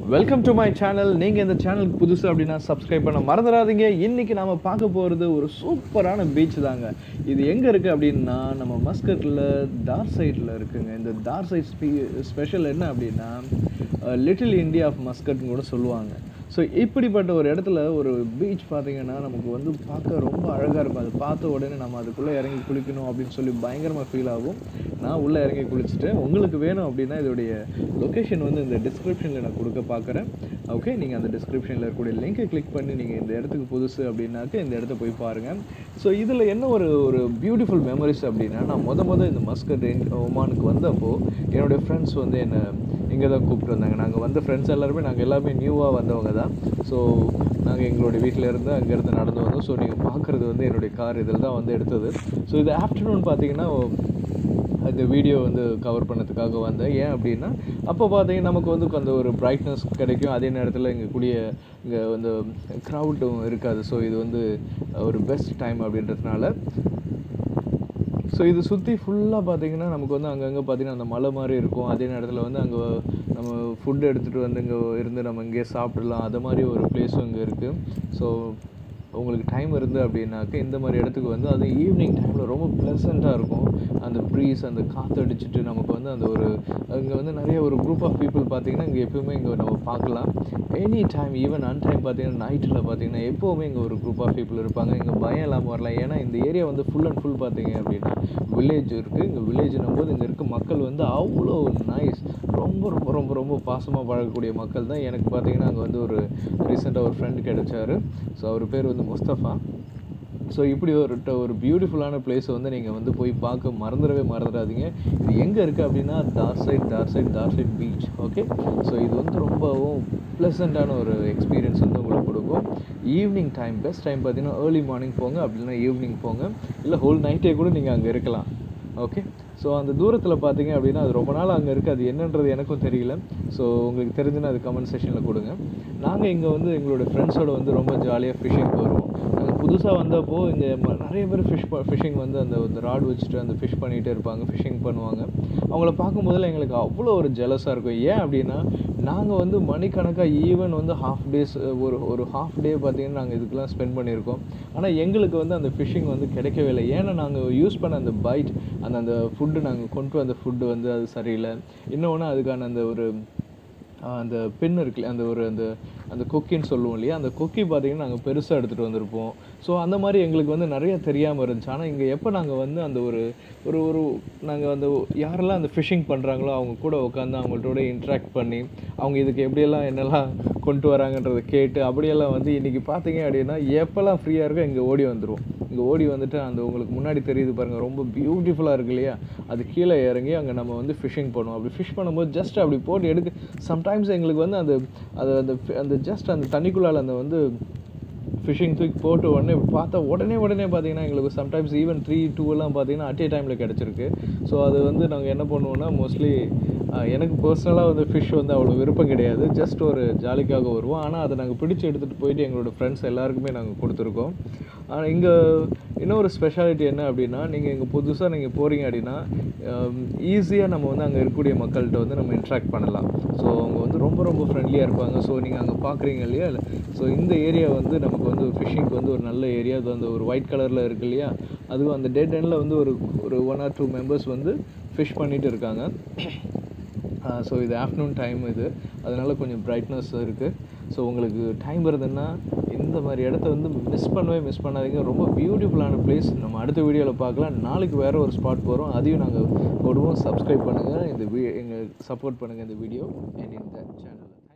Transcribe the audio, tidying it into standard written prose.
Welcome to my channel. நீங்கள் இந்த சேனலுக்கு புதுசு அப்படின்னா சப்ஸ்கிரைப் பண்ண மறந்துடாதீங்க. இன்றைக்கி நாம் பார்க்க போகிறது ஒரு சூப்பரான பீச் தாங்க. இது எங்கே இருக்குது அப்படின்னா நம்ம மஸ்கட்டில் டார்சைட்டில் இருக்குங்க. இந்த டார்சைட் ஸ்பெஷல் என்ன அப்படின்னா லிட்டில் இந்தியா ஆஃப் மஸ்கட்னு கூட சொல்லுவாங்க. ஸோ இப்படிப்பட்ட ஒரு இடத்துல ஒரு பீச் பார்த்திங்கன்னா நமக்கு வந்து பார்க்க ரொம்ப அழகாக இருக்கும். அது பார்த்த உடனே நம்ம அதுக்குள்ளே இறங்கி குளிக்கணும் அப்படின்னு சொல்லி பயங்கரமாக ஃபீல் ஆகும். நான் உள்ளே இறங்கி குளிச்சுட்டேன். உங்களுக்கு வேணும் அப்படின்னா இதோடைய லொக்கேஷன் வந்து இந்த டிஸ்கிரிப்ஷனில் நான் கொடுக்க பார்க்குறேன். ஓகே, நீங்கள் அந்த டிஸ்கிரிப்ஷனில் இருக்கக்கூடிய லிங்கை கிளிக் பண்ணி நீங்கள் இந்த இடத்துக்கு புதுசு அப்படின்னாக்க இந்த இடத்த போய் பாருங்கள். ஸோ இதில் என்ன ஒரு பியூட்டிஃபுல் மெமரிஸ் அப்படின்னா, நான் இந்த மஸ்கட் ஒமானுக்கு வந்தப்போ என்னுடைய ஃப்ரெண்ட்ஸ் வந்து என்னை இங்கே தான் கூப்பிட்டு வந்தாங்க. நாங்கள் வந்த ஃப்ரெண்ட்ஸ் நாங்கள் எல்லாமே நியூவாக வந்தவங்க தான். ஸோ நாங்கள் எங்களுடைய வீட்டிலேருந்து அங்கேருந்து நடந்து வந்தோம். ஸோ நீங்கள் பார்க்குறது வந்து என்னுடைய கார் இதில் தான் வந்து எடுத்தது. ஸோ இது ஆஃப்டர்நூன் பார்த்தீங்கன்னா அந்த வீடியோ வந்து கவர் பண்ணதுக்காக வந்தேன். ஏன் அப்படின்னா அப்போ பார்த்தீங்கன்னா நமக்கு வந்து அந்த ஒரு பிரைட்னஸ் கிடைக்கும். அதே நேரத்தில் இங்கே வந்து க்ரௌடும் இருக்காது. ஸோ இது வந்து ஒரு பெஸ்ட் டைம் அப்படின்றதுனால. ஸோ இது சுற்றி ஃபுல்லாக பார்த்தீங்கன்னா நமக்கு வந்து அங்கங்கே பார்த்தீங்கன்னா அந்த மலை மாதிரி இருக்கும். அதே நேரத்தில் வந்து அங்கே நம்ம ஃபுட் எடுத்துகிட்டு வந்து இங்கே இருந்து நம்ம இங்கேயே சாப்பிடலாம். அது மாதிரி ஒரு பிளேஸும் இங்கே இருக்குது. ஸோ உங்களுக்கு டைம் இருந்து அப்படின்னாக்க இந்த மாதிரி இடத்துக்கு வந்து அது ஈவினிங் டைமில் ரொம்ப ப்ளசண்ட்டாக இருக்கும். அந்த ப்ரீஸ் அந்த காற்று அடிச்சுட்டு நமக்கு வந்து அந்த ஒரு இங்கே வந்து நிறைய ஒரு குரூப் ஆஃப் பீப்புள் பார்த்திங்கன்னா இங்கே எப்போயுமே இங்கே நம்ம பார்க்கலாம். எனி டைம் ஈவன் அன்டைம் பார்த்திங்கன்னா நைட்டில் பார்த்திங்கன்னா எப்போவுமே இங்கே ஒரு குரூப் ஆஃப் பீப்புள் இருப்பாங்க. இங்கே பயம் இல்லாமல் வரலாம். ஏன்னா இந்த ஏரியா வந்து ஃபுல் அண்ட் ஃபுல் பார்த்திங்க அப்படின்னா வில்லேஜ் இருக்குது. இங்கே வில்லேஜ்னும் போது இங்கே இருக்க மக்கள் வந்து அவ்வளோ நைஸ், ரொம்ப ரொம்ப ரொம்ப ரொம்ப பாசமாக பழகக்கூடிய மக்கள் தான். எனக்கு பார்த்திங்கன்னா அங்கே வந்து ஒரு ரீசெண்டாக ஒரு ஃப்ரெண்டு கிடைச்சார். ஸோ அவர் பேர் வந்து முஸ்தஃபா. ஸோ இப்படி ஒரு பியூட்டிஃபுல்லான பிளேஸை வந்து நீங்கள் வந்து போய் பார்க்க மறந்துடாதீங்க. இது எங்கே இருக்குது அப்படின்னா டார்சைட் பீச். ஓகே, ஸோ இது வந்து ரொம்பவும் ப்ளசண்ட்டான ஒரு எக்ஸ்பீரியன்ஸ் வந்து உங்களுக்கு கொடுக்கும். ஈவினிங் டைம் பெஸ்ட் டைம் பார்த்தீங்கன்னா ஏர்லி மார்னிங் போங்க, அப்படின்னா ஈவினிங் போங்க, இல்லை ஹோல் நைட்டே கூட நீங்கள் அங்கே இருக்கலாம். ஓகே, ஸோ அந்த தூரத்தில் பார்த்தீங்க அப்படின்னா அது ரொம்ப நாள் அங்கே இருக்குது. அது என்னன்றது எனக்கும் தெரியல. ஸோ உங்களுக்கு தெரிஞ்சுன்னா அது கமெண்ட் செக்ஷனில் கொடுங்க. நாங்கள் இங்கே வந்து எங்களோட ஃப்ரெண்ட்ஸோடு வந்து ரொம்ப ஜாலியாக ஃபிஷ்ஷிங் வருவோம். நாங்கள் புதுசாக வந்தப்போ இங்கே நிறைய பேர் ஃபிஷ்ஷிங் வந்து அந்த ராட் வச்சுட்டு அந்த ஃபிஷ் பண்ணிகிட்டே இருப்பாங்க, ஃபிஷ்ஷிங் பண்ணுவாங்க. அவங்கள பார்க்கும்போதில் எங்களுக்கு அவ்வளோ ஒரு ஜெலஸாக இருக்கும். ஏன் அப்படின்னா நாங்கள் வந்து மணிக்கணக்காக ஈவன் வந்து ஒரு ஹாஃப் டே பார்த்திங்கன்னா நாங்கள் இதுக்கெலாம் ஸ்பெண்ட் பண்ணியிருக்கோம். ஆனால் எங்களுக்கு வந்து அந்த ஃபிஷ்ஷிங் வந்து கிடைக்கவே இல்லை. ஏன்னா நாங்கள் யூஸ் பண்ண அந்த பைட் அந்த ஃபுட்டு நாங்கள் கொண்டு வந்த ஃபுட்டு வந்து அது சரியில்லை. இன்னொன்று அதுக்கான அந்த பெண் இருக்குல்ல, அந்த கொக்கின்னு சொல்லுவோம் இல்லையா, அந்த கொக்கி பார்த்திங்கன்னா நாங்கள் பெருசாக எடுத்துகிட்டு வந்திருப்போம். ஸோ அந்த மாதிரி எங்களுக்கு வந்து நிறைய தெரியாமல் இருந்துச்சு. ஆனால் இங்கே எப்போ நாங்கள் வந்து அந்த ஒரு நாங்கள் அந்த யாரெல்லாம் அந்த ஃபிஷ்ஷிங் பண்ணுறாங்களோ அவங்க கூட உட்காந்து அவங்கள்ட்டோட இன்ட்ராக்ட் பண்ணி அவங்க இதுக்கு எப்படியெல்லாம் என்னெல்லாம் கொண்டு வராங்கன்றதை கேட்டு அப்படியெல்லாம் வந்து இன்றைக்கி பார்த்தீங்க அப்படின்னா எப்போல்லாம் ஃப்ரீயாக இருக்கோ இங்கே ஓடி வந்துடுவோம். இங்கே ஓடி வந்துட்டு அந்த உங்களுக்கு முன்னாடி தெரியுது பாருங்கள், ரொம்ப பியூட்டிஃபுல்லாக இருக்கு இல்லையா, அது கீழே இறங்கி அங்கே நம்ம வந்து ஃபிஷ்ஷிங் பண்ணுவோம். அப்படி ஃபிஷ் பண்ணும்போது ஜஸ்ட் அப்படி போட்டு எடுக்க சம்டைம்ஸ் எங்களுக்கு வந்து அந்த ஜஸ்ட் அந்த தண்ணிக்குள்ளால் அந்த வந்து ஃபிஷ்ஷிங் தூக்கி போட்டு உடனே பார்த்தீங்கன்னா எங்களுக்கு சம்டைம்ஸ் ஈவன் 3, 2 எல்லாம் பார்த்தீங்கன்னா அட் ஏ டைமில் கிடச்சிருக்கு. ஸோ அது வந்து நாங்கள் என்ன பண்ணுவோன்னா மோஸ்ட்லி எனக்கு பர்சனலாக வந்து ஃபிஷ் வந்து அவ்வளோ விருப்பம் கிடையாது. ஜஸ்ட் ஒரு ஜாலிக்காக வருவோம். ஆனால் அதை நாங்கள் பிடிச்சி எடுத்துகிட்டு போயிட்டு எங்களோட ஃப்ரெண்ட்ஸ் எல்லாருக்குமே நாங்கள் கொடுத்துருக்கோம். ஆனால் இங்கே இன்னொரு ஸ்பெஷாலிட்டி என்ன அப்படின்னா, நீங்கள் இங்கே புதுசாக நீங்கள் போகிறீங்க அப்படின்னா ஈஸியாக நம்ம வந்து அங்கே இருக்கக்கூடிய மக்கள்கிட்ட வந்து நம்ம இன்ட்ராக்ட் பண்ணலாம். ஸோ அவங்க வந்து ரொம்ப ரொம்ப ஃப்ரெண்ட்லியாக இருப்பாங்க. ஸோ நீங்கள் அங்கே பார்க்குறீங்க இல்லையா, ஸோ இந்த ஏரியா வந்து நமக்கு வந்து ஃபிஷ்ஷிங்க்கு வந்து ஒரு நல்ல ஏரியா. அது அந்த ஒரு ஒயிட் கலரில் இருக்குது இல்லையா, அதுவும் அந்த டெட் எண்டில் வந்து ஒரு 1 or 2 மெம்பர்ஸ் வந்து ஃபிஷ் பண்ணிகிட்டு இருக்காங்க. ஸோ இது ஆஃப்டர்நூன் டைம் இது, அதனால் கொஞ்சம் பிரைட்னஸ் இருக்குது. ஸோ உங்களுக்கு டைம் இருந்ததுன்னா இந்த மாதிரி இடத்த வந்து மிஸ் பண்ணாதீங்க. ரொம்ப பியூட்டிஃபுல்லான பிளேஸ். நம்ம அடுத்த வீடியோவில் பார்க்கலாம். நாளைக்கு வேறு ஒரு ஸ்பாட் போகிறோம், அதையும் நாங்கள் போடுவோம். சப்ஸ்கிரைப் பண்ணுங்கள், எங்கள் சப்போர்ட் பண்ணுங்கள் இந்த வீடியோ அண்ட் இந்த சேனல்.